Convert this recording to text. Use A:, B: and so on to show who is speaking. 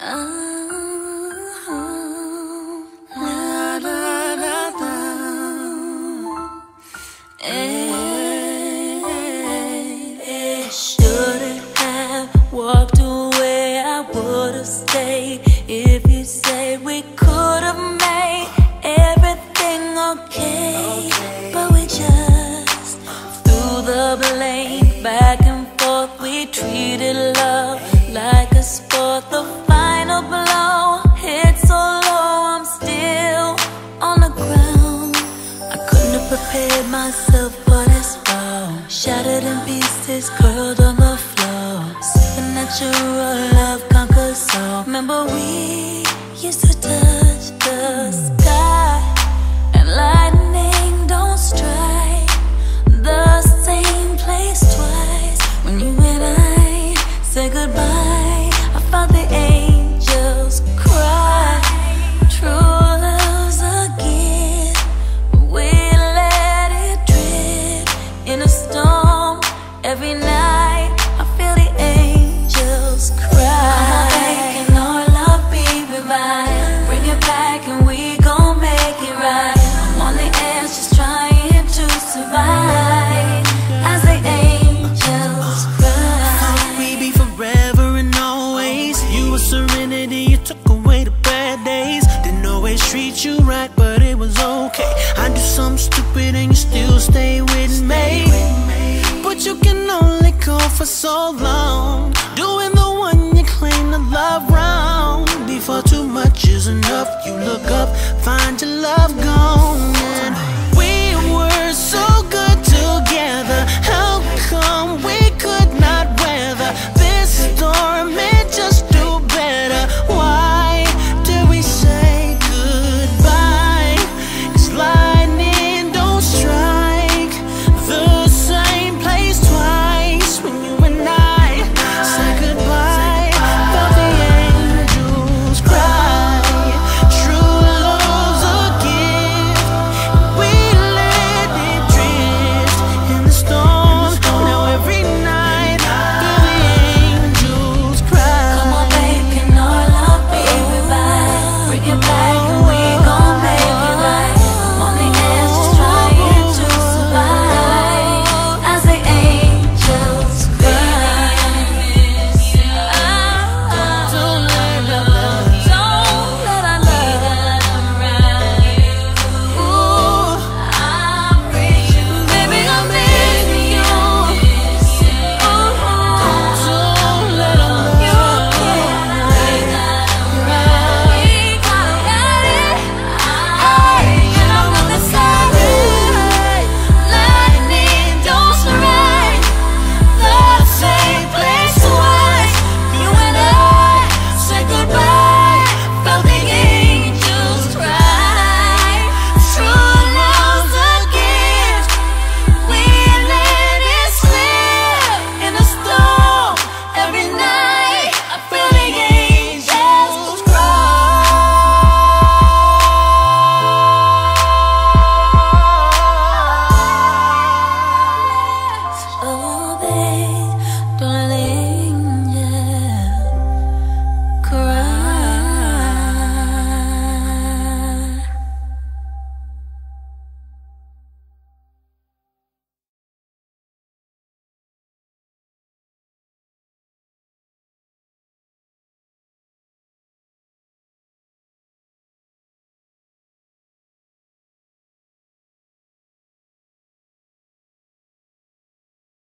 A: La, la, la, la. Shouldn't have walked away, I would've stayed. If you said we could've made everything okay, but we just threw the blame back and forth. We treated love like a sport. The final blow hit so low, I'm still on the ground. I couldn't have prepared myself for this fall. Shattered in pieces, curled on the floor. Supernatural love conquers all. Remember we used to touch the sky, and lightning don't strike the same place twice. When you and I said goodbye, I felt the angels cry. True love's a gift, we let it drip in a storm. Every night I feel the angels cry. Can our love be revived? Bring it back and we gon' make it right. I'm on the edge just trying to survive as the angels cry.
B: Thought we'd be forever and always. You were serenity, you took away the bad days. Didn't always treat you right, but it was okay. I do something stupid and you still stay with me. But you can only go for so long.